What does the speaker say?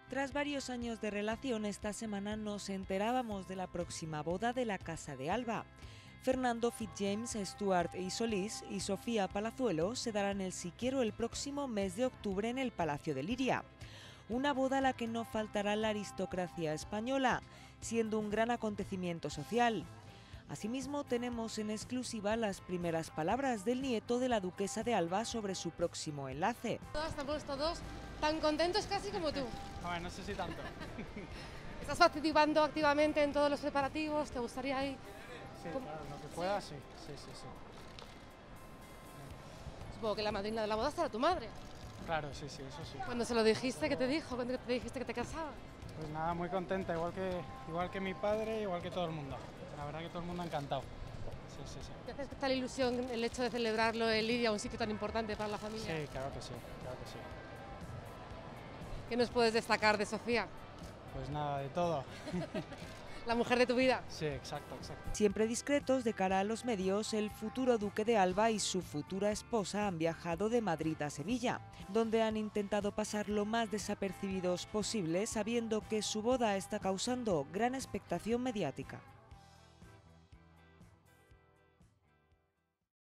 Tras varios años de relación, esta semana nos enterábamos de la próxima boda de la Casa de Alba. Fernando Fitzjames, Stuart y Solís y Sofía Palazuelo se darán el sí quiero el próximo mes de octubre en el Palacio de Liria. Una boda a la que no faltará la aristocracia española, siendo un gran acontecimiento social. Asimismo, tenemos en exclusiva las primeras palabras del nieto de la duquesa de Alba sobre su próximo enlace. Estamos todos tan contentos casi como tú. Bueno, no sé si tanto. ¿Estás participando activamente en todos los preparativos? ¿Te gustaría ir? Sí, claro, lo que pueda, sí. Supongo que la madrina de la boda será tu madre. Claro, sí, eso sí. Cuando se lo dijiste, ¿qué te dijo? ¿Cuándo te dijiste que te casabas? Pues nada, muy contenta, igual que mi padre, igual que todo el mundo. La verdad que todo el mundo encantado. Sí. ¿Te hace especial ilusión el hecho de celebrarlo en Liria, un sitio tan importante para la familia? Sí, claro que sí. ¿Qué nos puedes destacar de Sofía? Pues nada, de todo. La mujer de tu vida. Sí, exacto. Siempre discretos de cara a los medios, el futuro duque de Alba y su futura esposa han viajado de Madrid a Sevilla, donde han intentado pasar lo más desapercibidos posible, sabiendo que su boda está causando gran expectación mediática.